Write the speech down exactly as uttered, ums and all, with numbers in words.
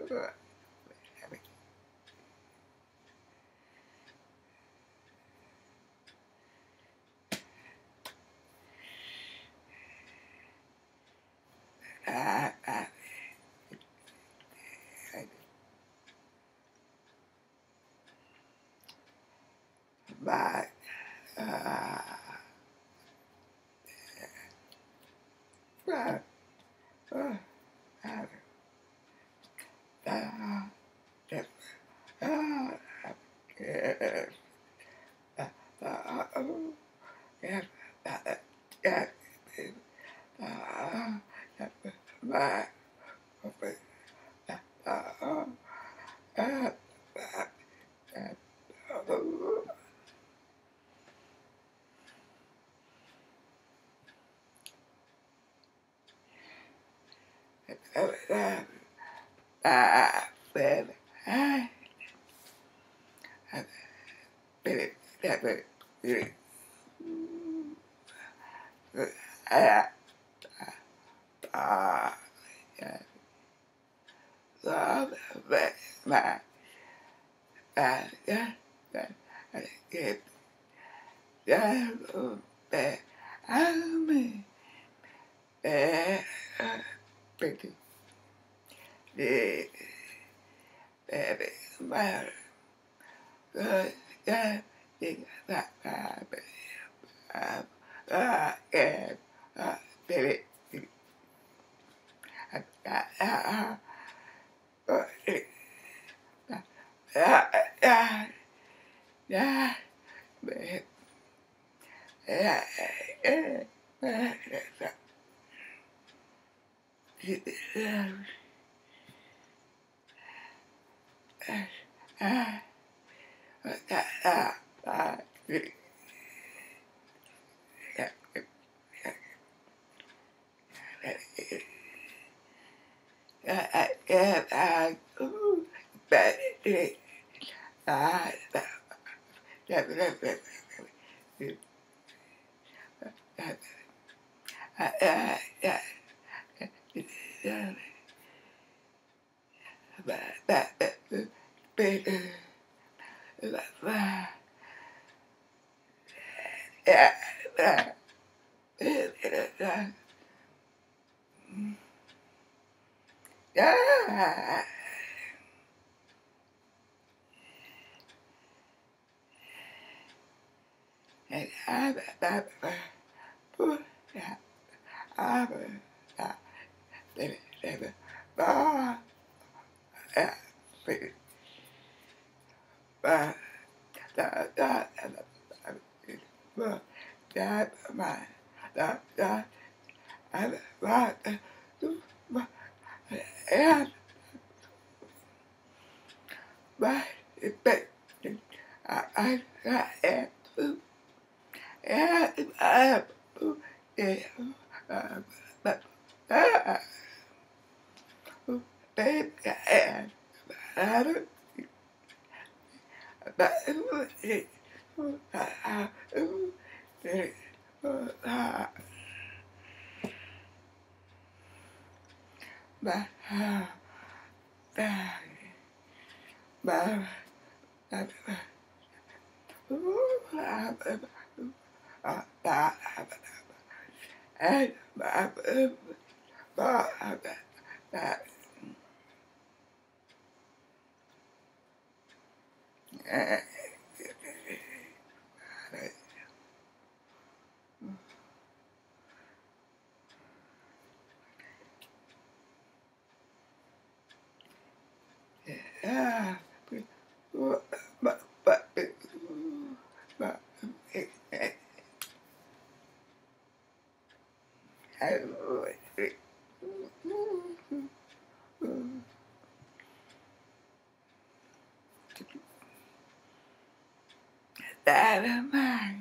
But, uh, but, uh, uh, uh, just, uh, yes, uh, uh, oh, yes, uh, uh, yes, uh, yes, but, but, uh, uh, uh, I said, I did it, that was it. I, uh, yeah, love, but my, uh, yeah, that, I get, yeah, that, I'm, uh, pretty, yeah, that, my, good, yeah, that, uh, uh, uh, yeah, uh, did it, uh, uh, uh, uh, uh, yeah, but, yeah, yeah, yeah, yeah, yeah. And I, I, I, yeah, I, I, baby, baby, ah, yeah, baby, ah, da, da, da, da, da, ma, da, da, I, ma, ma, and, ma, but, I, I, I, and, and, I, yeah, uh, but, ah, baby, and, I don't, but, ah, ah, ba ba ba Dynamite.